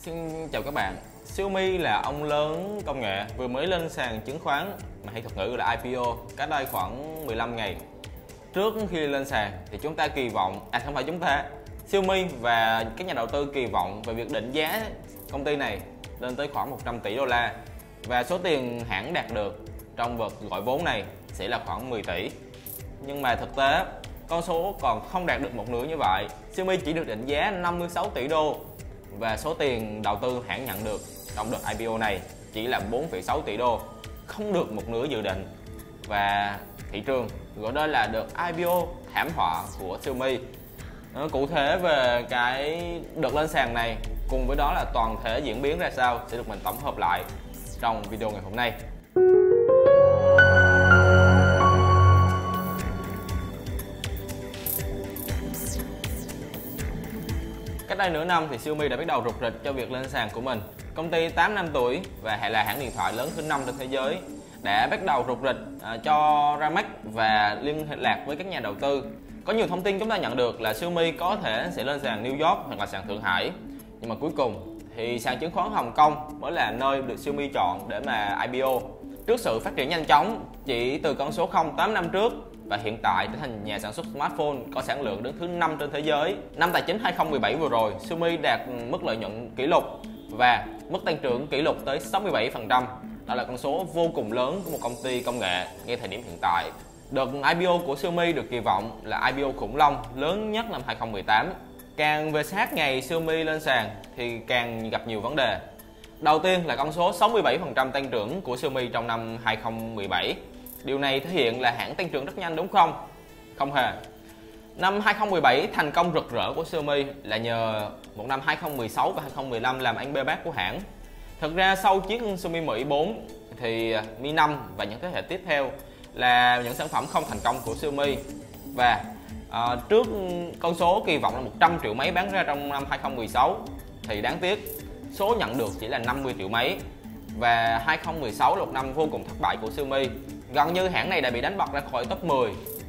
Xin chào các bạn. Xiaomi là ông lớn công nghệ vừa mới lên sàn chứng khoán mà hay thuật ngữ là IPO cách đây khoảng 15 ngày. Trước khi lên sàn thì chúng ta kỳ vọng, không phải chúng ta, Xiaomi và các nhà đầu tư kỳ vọng về việc định giá công ty này lên tới khoảng 100 tỷ đô la và số tiền hãng đạt được trong đợt gọi vốn này sẽ là khoảng 10 tỷ. Nhưng mà thực tế con số còn không đạt được một nửa như vậy. Xiaomi chỉ được định giá 56 tỷ đô và số tiền đầu tư hãng nhận được trong đợt IPO này chỉ là 4,6 tỷ đô, không được một nửa dự định. Và thị trường gọi đây là đợt IPO thảm họa của Xiaomi. Cụ thể về cái đợt lên sàn này cùng với đó là toàn thể diễn biến ra sao sẽ được mình tổng hợp lại trong video ngày hôm nay. Cách đây nửa năm thì Xiaomi đã bắt đầu rục rịch cho việc lên sàn của mình. Công ty 8 năm tuổi và là hãng điện thoại lớn thứ 5 trên thế giới đã bắt đầu rục rịch cho ra mắt và liên hệ lạc với các nhà đầu tư. Có nhiều thông tin chúng ta nhận được là Xiaomi có thể sẽ lên sàn New York hoặc là sàn Thượng Hải. Nhưng mà cuối cùng thì sàn chứng khoán Hồng Kông mới là nơi được Xiaomi chọn để mà IPO. Trước sự phát triển nhanh chóng, chỉ từ con số 8 năm trước và hiện tại trở thành nhà sản xuất smartphone có sản lượng đứng thứ 5 trên thế giới. Năm tài chính 2017 vừa rồi, Xiaomi đạt mức lợi nhuận kỷ lục và mức tăng trưởng kỷ lục tới 67%. Đó là con số vô cùng lớn của một công ty công nghệ ngay thời điểm hiện tại. Đợt IPO của Xiaomi được kỳ vọng là IPO khủng long lớn nhất năm 2018. Càng về sát ngày Xiaomi lên sàn thì càng gặp nhiều vấn đề. Đầu tiên là con số 67% tăng trưởng của Xiaomi trong năm 2017. Điều này thể hiện là hãng tăng trưởng rất nhanh đúng không? Không hề. Năm 2017 thành công rực rỡ của Xiaomi là nhờ một năm 2016 và 2015 làm ăn bê bết của hãng. Thực ra sau chiếc Xiaomi Mi 4 thì Mi 5 và những thế hệ tiếp theo là những sản phẩm không thành công của Xiaomi. Và trước con số kỳ vọng là 100 triệu máy bán ra trong năm 2016 thì đáng tiếc số nhận được chỉ là 50 triệu máy. Và 2016 là một năm vô cùng thất bại của Xiaomi. Gần như hãng này đã bị đánh bật ra khỏi top 10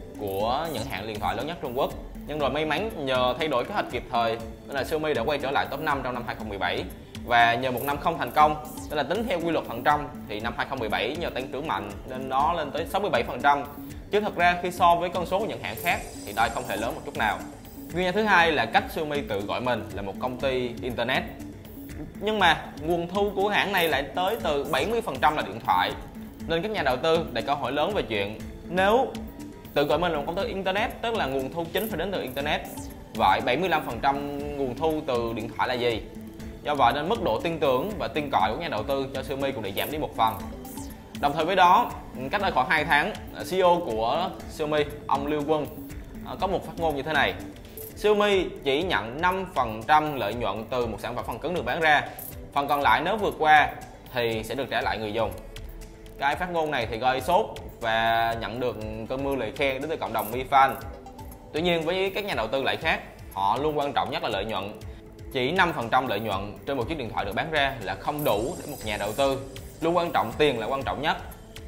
của những hãng điện thoại lớn nhất Trung Quốc. Nhưng rồi may mắn nhờ thay đổi kế hoạch kịp thời nên là Xiaomi đã quay trở lại top 5 trong năm 2017. Và nhờ một năm không thành công, tức là tính theo quy luật phần trăm thì năm 2017 nhờ tăng trưởng mạnh nên nó lên tới 67%. Chứ thật ra khi so với con số của những hãng khác thì đây không hề lớn một chút nào. Nguyên nhân thứ hai là cách Xiaomi tự gọi mình là một công ty Internet. Nhưng mà nguồn thu của hãng này lại tới từ 70% là điện thoại. Nên các nhà đầu tư đặt câu hỏi lớn về chuyện nếu tự gọi mình là một công ty Internet, tức là nguồn thu chính phải đến từ Internet, vậy 75% nguồn thu từ điện thoại là gì? Do vậy nên mức độ tin tưởng và tin cậy của nhà đầu tư cho Xiaomi cũng đã giảm đi một phần. Đồng thời với đó, cách đây khoảng 2 tháng, CEO của Xiaomi, ông Lưu Quân có một phát ngôn như thế này: Xiaomi chỉ nhận 5% lợi nhuận từ một sản phẩm phần cứng được bán ra, phần còn lại nếu vượt qua thì sẽ được trả lại người dùng. Cái phát ngôn này thì gây sốt và nhận được cơn mưa lời khen đến từ cộng đồng Mi Fan. Tuy nhiên với các nhà đầu tư lại khác, họ luôn quan trọng nhất là lợi nhuận. Chỉ 5% lợi nhuận trên một chiếc điện thoại được bán ra là không đủ để một nhà đầu tư. Luôn quan trọng tiền là quan trọng nhất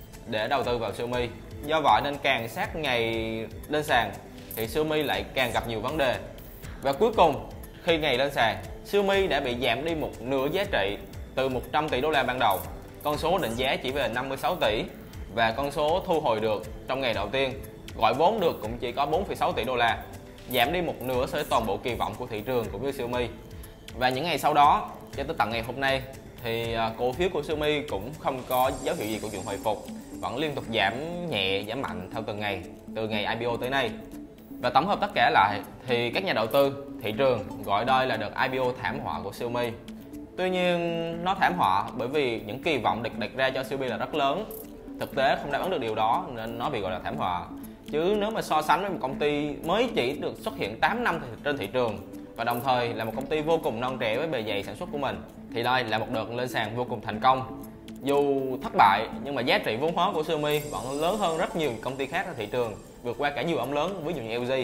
để đầu tư vào Xiaomi. Do vậy nên càng sát ngày lên sàn thì Xiaomi lại càng gặp nhiều vấn đề. Và cuối cùng khi ngày lên sàn, Xiaomi đã bị giảm đi một nửa giá trị từ 100 tỷ đô la ban đầu. Con số định giá chỉ về 56 tỷ và con số thu hồi được trong ngày đầu tiên gọi vốn được cũng chỉ có 4,6 tỷ đô la, giảm đi một nửa so với toàn bộ kỳ vọng của thị trường cũng như Xiaomi. Và những ngày sau đó cho tới tận ngày hôm nay thì cổ phiếu của Xiaomi cũng không có dấu hiệu gì của chuyện hồi phục, vẫn liên tục giảm nhẹ, giảm mạnh theo từng ngày từ ngày IPO tới nay. Và tổng hợp tất cả lại thì các nhà đầu tư, thị trường gọi đây là đợt IPO thảm họa của Xiaomi. Tuy nhiên nó thảm họa bởi vì những kỳ vọng đặt ra cho Xiaomi là rất lớn. Thực tế không đáp ứng được điều đó nên nó bị gọi là thảm họa. Chứ nếu mà so sánh với một công ty mới chỉ được xuất hiện 8 năm trên thị trường và đồng thời là một công ty vô cùng non trẻ với bề dày sản xuất của mình thì đây là một đợt lên sàn vô cùng thành công. Dù thất bại nhưng mà giá trị vốn hóa của Xiaomi vẫn lớn hơn rất nhiều công ty khác trên thị trường, vượt qua cả nhiều ông lớn ví dụ như LG.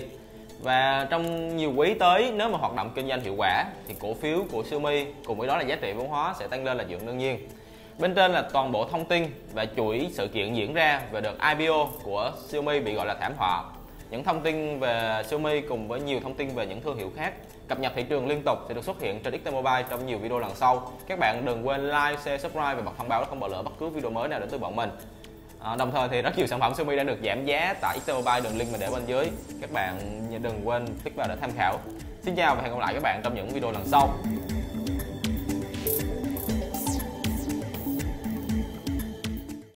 Và trong nhiều quý tới nếu mà hoạt động kinh doanh hiệu quả thì cổ phiếu của Xiaomi cùng với đó là giá trị vốn hóa sẽ tăng lên là chuyện đương nhiên. Bên trên là toàn bộ thông tin và chuỗi sự kiện diễn ra về đợt IPO của Xiaomi bị gọi là thảm họa. Những thông tin về Xiaomi cùng với nhiều thông tin về những thương hiệu khác cập nhật thị trường liên tục sẽ được xuất hiện trên XT Mobile trong nhiều video lần sau. Các bạn đừng quên like, share, subscribe và bật thông báo để không bỏ lỡ bất cứ video mới nào đến từ bọn mình. Đồng thời thì rất nhiều sản phẩm Xiaomi đã được giảm giá tại XT Mobile, đường link mình để bên dưới. Các bạn đừng quên click vào để tham khảo. Xin chào và hẹn gặp lại các bạn trong những video lần sau.